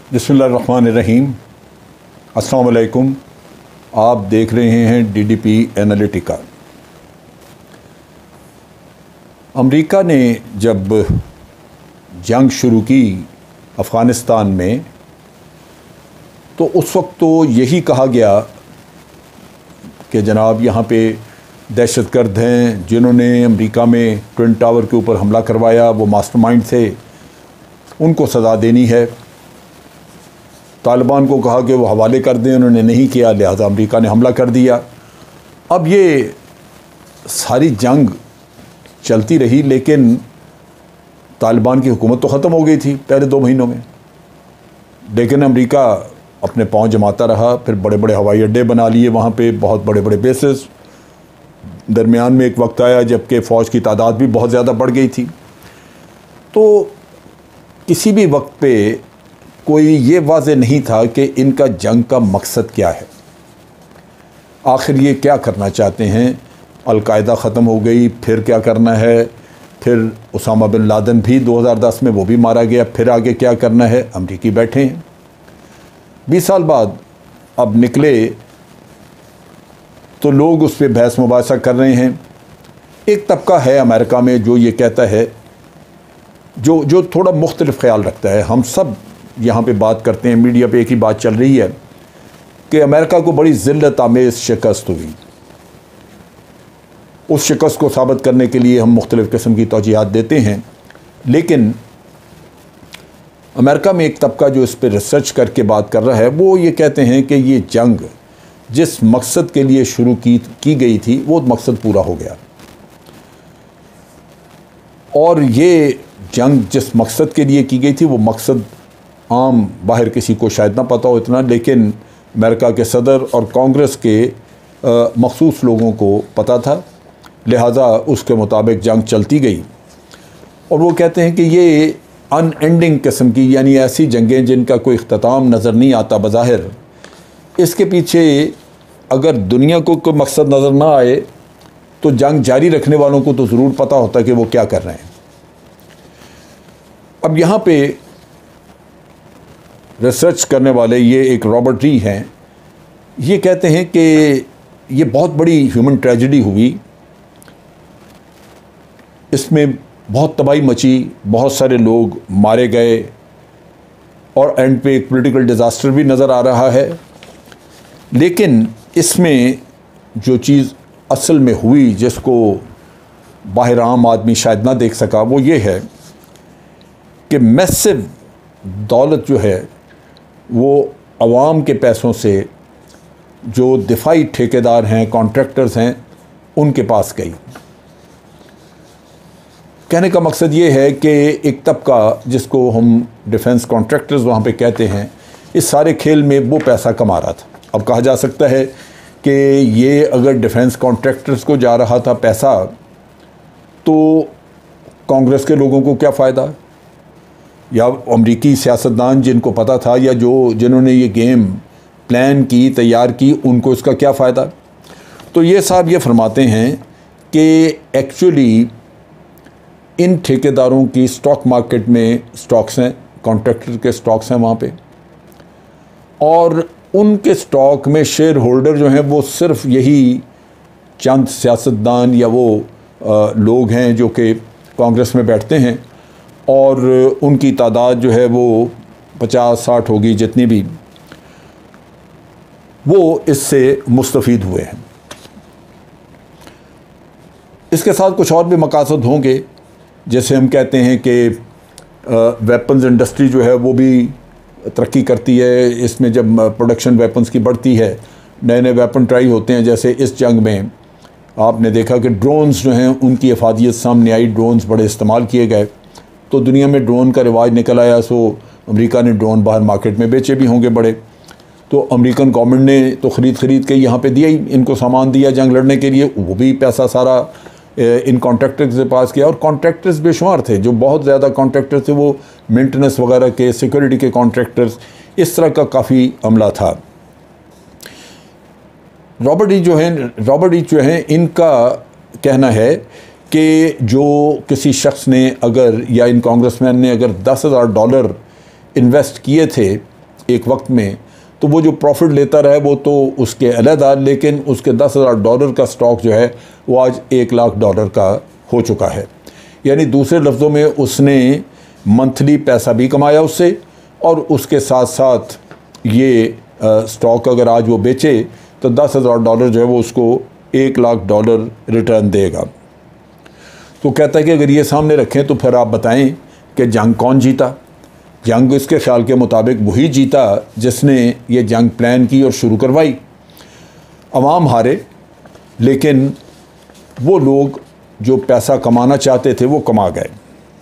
बिस्मिल्लाहिर्रहमानिर्रहीम। अस्सलाम वालेकुम। आप देख रहे हैं DDP एनालिटिका। अमेरिका ने जब जंग शुरू की अफ़गानिस्तान में तो उस वक्त तो यही कहा गया कि जनाब यहाँ पे दहशतगर्द हैं जिन्होंने अमेरिका में ट्विन टावर के ऊपर हमला करवाया, वो मास्टरमाइंड थे, उनको सज़ा देनी है। तालिबान को कहा कि वो हवाले कर दें, उन्होंने नहीं किया, लिहाजा अमेरिका ने हमला कर दिया। अब ये सारी जंग चलती रही, लेकिन तालिबान की हुकूमत तो ख़त्म हो गई थी पहले 2 महीनों में, लेकिन अमेरिका अपने पाँव जमाता रहा। फिर बड़े बड़े हवाई अड्डे बना लिए वहाँ पे, बहुत बड़े बड़े बेसेस। दरमियान में एक वक्त आया जबकि फ़ौज की तादाद भी बहुत ज़्यादा बढ़ गई थी। तो किसी भी वक्त पे कोई ये वाज़े नहीं था कि इनका जंग का मकसद क्या है, आखिर ये क्या करना चाहते हैं। अलकायदा ख़त्म हो गई, फिर क्या करना है, फिर उसामा बिन लादेन भी 2010 में वो भी मारा गया, फिर आगे क्या करना है। अमरीकी बैठे हैं 20 साल बाद, अब निकले तो लोग उस पर बहस मुबासा कर रहे हैं। एक तबका है अमेरिका में जो ये कहता है, जो थोड़ा मुख्तलिफ ख्याल रखता है। हम सब यहाँ पे बात करते हैं, मीडिया पे एक ही बात चल रही है कि अमेरिका को बड़ी ज़िल्लत आमेज़ शिकस्त हुई। उस शिकस्त को साबित करने के लिए हम मुख्तलिफ़ किस्म की तौजीहात देते हैं, लेकिन अमेरिका में एक तबका जो इस पर रिसर्च करके बात कर रहा है, वो ये कहते हैं कि ये जंग जिस मकसद के लिए शुरू की गई थी वो मकसद पूरा हो गया। और ये जंग जिस मकसद के लिए की गई थी वो मकसद आम बाहर किसी को शायद ना पता हो इतना, लेकिन अमेरिका के सदर और कांग्रेस के मखसूस लोगों को पता था, लिहाजा उसके मुताबिक जंग चलती गई। और वो कहते हैं कि ये अनएंडिंग किस्म की, यानी ऐसी जंगें जिनका कोई इख्तिताम नज़र नहीं आता बज़ाहिर, इसके पीछे अगर दुनिया को कोई मकसद नज़र ना आए तो जंग जारी रखने वालों को तो ज़रूर पता होता कि वो क्या कर रहे हैं। अब यहाँ पे रिसर्च करने वाले ये एक रॉबर्ट री हैं, ये कहते हैं कि ये बहुत बड़ी ह्यूमन ट्रेजेडी हुई, इसमें बहुत तबाही मची, बहुत सारे लोग मारे गए और एंड पे एक पॉलिटिकल डिज़ास्टर भी नज़र आ रहा है। लेकिन इसमें जो चीज़ असल में हुई जिसको बाहर आम आदमी शायद ना देख सका, वो ये है कि मैसिव दौलत जो है वो अवाम के पैसों से जो दिफाई ठेकेदार हैं, कॉन्ट्रैक्टर्स हैं, उनके पास गई। कहने का मकसद ये है कि एक तबका जिसको हम डिफेंस कॉन्ट्रैक्टर्स वहाँ पे कहते हैं, इस सारे खेल में वो पैसा कमा रहा था। अब कहा जा सकता है कि ये अगर डिफेंस कॉन्ट्रैक्टर्स को जा रहा था पैसा, तो कांग्रेस के लोगों को क्या फ़ायदा, या अमरीकी सियासतदान जिनको पता था या जिन्होंने ये गेम प्लान की, तैयार की, उनको इसका क्या फ़ायदा। तो ये साहब ये फरमाते हैं कि एक्चुअली इन ठेकेदारों की स्टॉक मार्केट में स्टॉक्स हैं, कॉन्ट्रैक्टर के स्टॉक्स हैं वहाँ पे, और उनके स्टॉक में शेयर होल्डर जो हैं वो सिर्फ यही चंद सियासतदान या वो लोग हैं जो कि कांग्रेस में बैठते हैं, और उनकी तादाद जो है वो 50-60 होगी जितनी भी, वो इससे मुस्तफ़ीद हुए हैं। इसके साथ कुछ और भी मकासद होंगे, जैसे हम कहते हैं कि वेपन्स इंडस्ट्री जो है वो भी तरक्की करती है। इसमें जब प्रोडक्शन वेपन्स की बढ़ती है, नए नए वेपन ट्राई होते हैं। जैसे इस जंग में आपने देखा कि ड्रोन्स जो हैं उनकी अफादियत सामने आई, ड्रोन्स बड़े इस्तेमाल किए गए, तो दुनिया में ड्रोन का रिवाज निकल आया। सो अमेरिका ने ड्रोन बाहर मार्केट में बेचे भी होंगे बड़े, तो अमेरिकन गवर्नमेंट ने तो ख़रीद के यहाँ पे दिया ही, इनको सामान दिया जंग लड़ने के लिए, वो भी पैसा सारा इन कॉन्ट्रैक्टर्स के पास किया। और कॉन्ट्रैक्टर्स बेशुमार थे, जो बहुत ज़्यादा कॉन्ट्रैक्टर्स थे वो मेंटेनेंस वगैरह के, सिक्योरिटी के कॉन्ट्रैक्टर्स, इस तरह का काफ़ी अमला था। रॉबर्ट ईच जो हैं इनका कहना है कि जो किसी शख्स ने अगर, या इन कांग्रेसमैन ने अगर $10,000 इन्वेस्ट किए थे एक वक्त में, तो वो जो प्रॉफिट लेता रहा है वो तो उसके अलहदा, लेकिन उसके $10,000 का स्टॉक जो है वो आज $1,00,000 का हो चुका है। यानी दूसरे लफ्ज़ों में उसने मंथली पैसा भी कमाया उससे, और उसके साथ साथ ये स्टॉक अगर आज वो बेचे तो $10,000 जो है वो उसको $1,00,000 रिटर्न देगा। तो कहता है कि अगर ये सामने रखें तो फिर आप बताएं कि जंग कौन जीता। जंग इसके ख्याल के मुताबिक वही जीता जिसने ये जंग प्लान की और शुरू करवाई। अवाम हारे, लेकिन वो लोग जो पैसा कमाना चाहते थे वो कमा गए।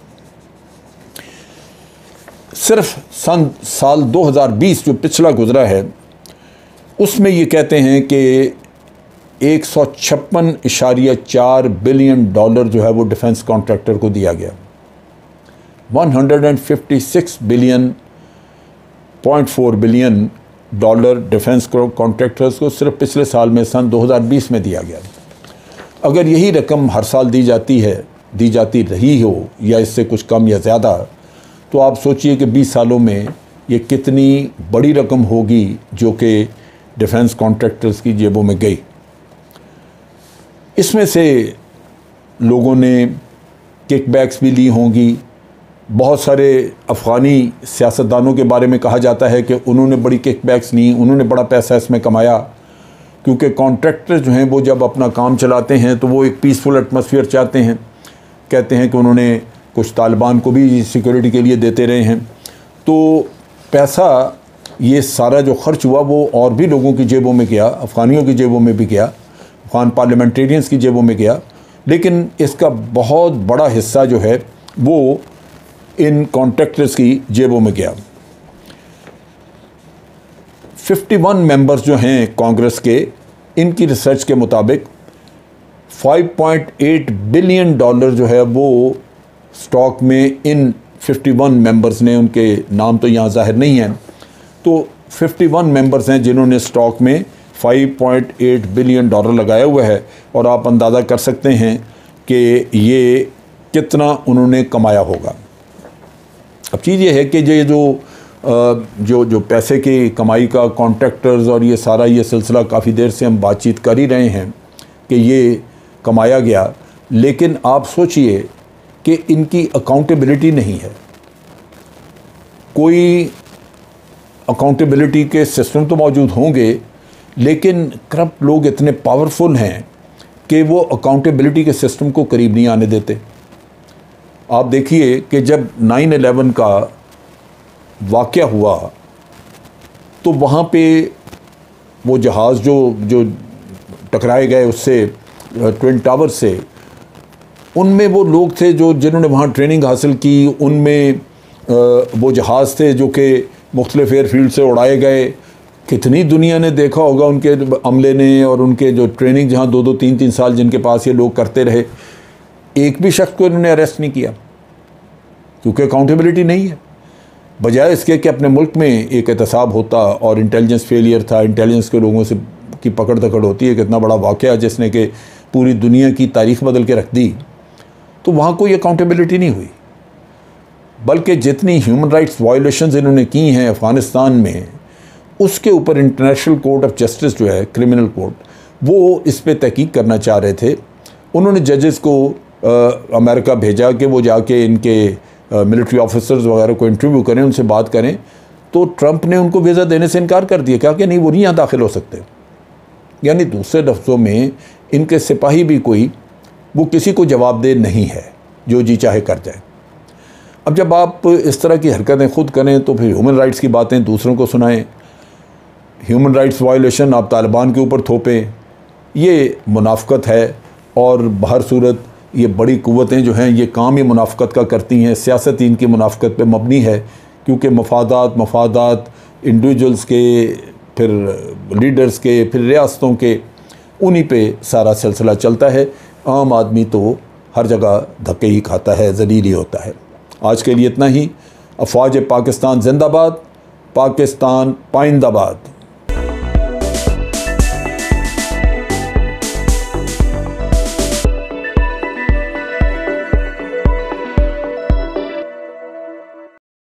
सिर्फ साल 2020 जो पिछला गुजरा है उसमें ये कहते हैं कि $156.4 बिलियन जो है वो डिफेंस कॉन्ट्रैक्टर को दिया गया। 156.4 बिलियन डिफेंस कॉन्ट्रैक्टर्स को सिर्फ पिछले साल में सन 2020 में दिया गया। अगर यही रकम हर साल दी जाती रही हो या इससे कुछ कम या ज़्यादा, तो आप सोचिए कि 20 सालों में ये कितनी बड़ी रकम होगी जो कि डिफेंस कॉन्ट्रैक्टर्स की जेबों में गई। इसमें से लोगों ने किकबैक्स भी ली होंगी। बहुत सारे अफ़गानी सियासतदानों के बारे में कहा जाता है कि उन्होंने बड़ी किकबैक्स ली, उन्होंने बड़ा पैसा इसमें कमाया, क्योंकि कॉन्ट्रैक्टर जो हैं वो जब अपना काम चलाते हैं तो वो एक पीसफुल एटमॉस्फेयर चाहते हैं। कहते हैं कि उन्होंने कुछ तालिबान को भी सिक्योरिटी के लिए देते रहे हैं। तो पैसा ये सारा जो ख़र्च हुआ वो और भी लोगों की जेबों में गया, अफ़गानियों की जेबों में भी गया, अफ़गान पार्लियामेंटेरियंस की जेबों में गया, लेकिन इसका बहुत बड़ा हिस्सा जो है वो इन कॉन्ट्रैक्टर्स की जेबों में गया। 51 मेंबर्स जो हैं कांग्रेस के, इनकी रिसर्च के मुताबिक $5.8 बिलियन जो है वो स्टॉक में इन 51 मेंबर्स ने, उनके नाम तो यहाँ जाहिर नहीं हैं, तो 51 मेंबर्स हैं जिन्होंने स्टॉक में $5.8 बिलियन लगाया हुआ है। और आप अंदाज़ा कर सकते हैं कि ये कितना उन्होंने कमाया होगा। अब चीज़ ये है कि जो पैसे की कमाई का कॉन्ट्रैक्टर्स और ये सारा ये सिलसिला काफ़ी देर से हम बातचीत कर ही रहे हैं कि ये कमाया गया, लेकिन आप सोचिए कि इनकी अकाउंटेबिलिटी नहीं है। कोई अकाउंटेबिलिटी के सिस्टम तो मौजूद होंगे, लेकिन करप्ट लोग इतने पावरफुल हैं कि वो अकाउंटेबिलिटी के सिस्टम को करीब नहीं आने देते। आप देखिए कि जब 9/11 का वाक़या हुआ तो वहाँ पे वो जहाज़ जो टकराए गए उससे, ट्विन टावर से, उनमें वो लोग थे जिन्होंने वहाँ ट्रेनिंग हासिल की। उनमें वो जहाज़ थे जो कि मुख्तलिफ एयरफील्ड से उड़ाए गए। कितनी दुनिया ने देखा होगा उनके अमले ने, और उनके जो ट्रेनिंग जहाँ 2-2, 3-3 साल जिनके पास ये लोग करते रहे, एक भी शख्स को इन्होंने अरेस्ट नहीं किया, क्योंकि अकाउंटेबिलिटी नहीं है। बजाय इसके कि अपने मुल्क में एक एहतसाब होता, और इंटेलिजेंस फेलियर था, इंटेलिजेंस के लोगों से की पकड़ दकड़ होती है, कितना बड़ा वाक़या जिसने कि पूरी दुनिया की तारीख़ बदल के रख दी, तो वहाँ कोई अकाउंटेबिलिटी नहीं हुई। बल्कि जितनी ह्यूमन राइट्स वायलेशंस इन्होंने की हैं अफ़गानिस्तान में, उसके ऊपर इंटरनेशनल कोर्ट ऑफ जस्टिस जो है, क्रिमिनल कोर्ट, वो इस पे तहकीक करना चाह रहे थे। उन्होंने जजेस को अमेरिका भेजा कि वो जाके इनके मिलिट्री ऑफिसर्स वगैरह को इंटरव्यू करें, उनसे बात करें, तो ट्रंप ने उनको वीज़ा देने से इनकार कर दिया, कहा कि नहीं, वो नहीं यहाँ दाखिल हो सकते। यानी दूसरे लफ्ज़ों में इनके सिपाही भी वो किसी को जवाबदेह नहीं है, जो जी चाहे कर जाए। अब जब आप इस तरह की हरकतें खुद करें तो फिर ह्यूमन राइट्स की बातें दूसरों को सुनाएं, ह्यूमन राइट्स वायलेशन आप तालिबान के ऊपर थोपें, ये मुनाफ़कत है। और बहर सूरत ये बड़ी क़ुव्वतें जो हैं ये काम ही मुनाफ़कत का करती हैं। सियासत इनकी मुनाफ़कत पे मबनी है, क्योंकि मफादात इंडिविजुअल्स के, फिर लीडर्स के, फिर रियासतों के, उन्हीं पे सारा सिलसिला चलता है। आम आदमी तो हर जगह धक्के ही खाता है, ज़लील ही होता है। आज के लिए इतना ही। अफ़वाज पाकिस्तान जिंदाबाद, पाकिस्तान पाइंदाबाद।